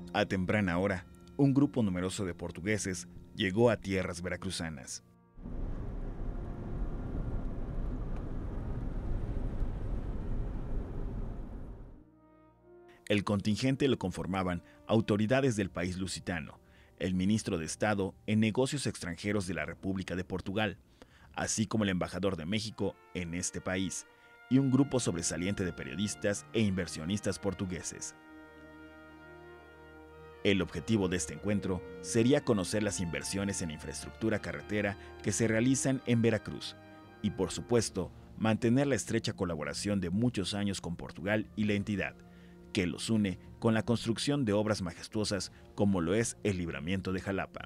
A temprana hora, un grupo numeroso de portugueses llegó a tierras veracruzanas. El contingente lo conformaban autoridades del país lusitano, el ministro de Estado en Negocios Extranjeros de la República de Portugal, así como el embajador de México en este país, y un grupo sobresaliente de periodistas e inversionistas portugueses. El objetivo de este encuentro sería conocer las inversiones en infraestructura carretera que se realizan en Veracruz y, por supuesto, mantener la estrecha colaboración de muchos años con Portugal y la entidad, que los une con la construcción de obras majestuosas como lo es el Libramiento de Jalapa.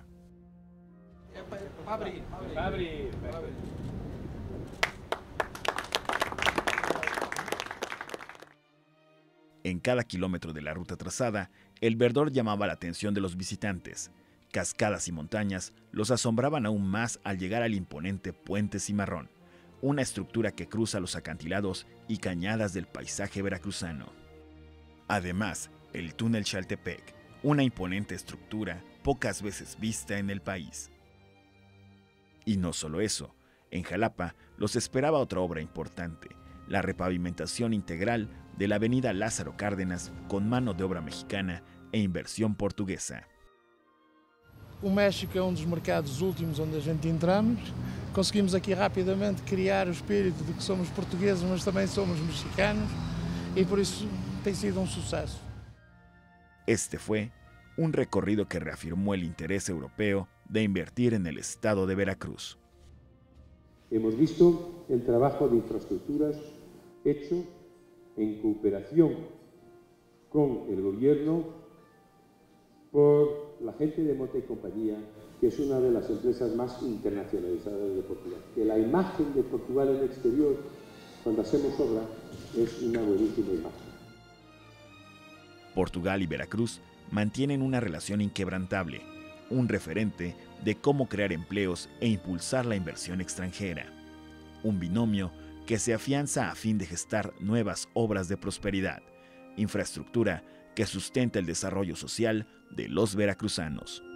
En cada kilómetro de la ruta trazada, el verdor llamaba la atención de los visitantes. Cascadas y montañas los asombraban aún más al llegar al imponente Puente Cimarrón, una estructura que cruza los acantilados y cañadas del paisaje veracruzano. Además, el túnel Chaltepec, una imponente estructura pocas veces vista en el país. Y no solo eso, en Jalapa los esperaba otra obra importante, la repavimentación integral de la avenida Lázaro Cárdenas con mano de obra mexicana e inversión portuguesa. O México é dos mercados últimos onde a gente entramos. Conseguimos aqui rapidamente criar o espírito de que somos portugueses, mas também somos mexicanos, e por isso tem sido un suceso. Este fue un recorrido que reafirmó el interés europeo de invertir en el estado de Veracruz. Hemos visto el trabajo de infraestructuras hecho en cooperación con el gobierno por la gente de Mota y Compañía, que es una de las empresas más internacionalizadas de Portugal. Que la imagen de Portugal en el exterior, cuando hacemos obra, es una buenísima imagen. Portugal y Veracruz mantienen una relación inquebrantable, un referente de cómo crear empleos e impulsar la inversión extranjera. Un binomio que se afianza a fin de gestar nuevas obras de prosperidad, infraestructura que sustenta el desarrollo social de los veracruzanos.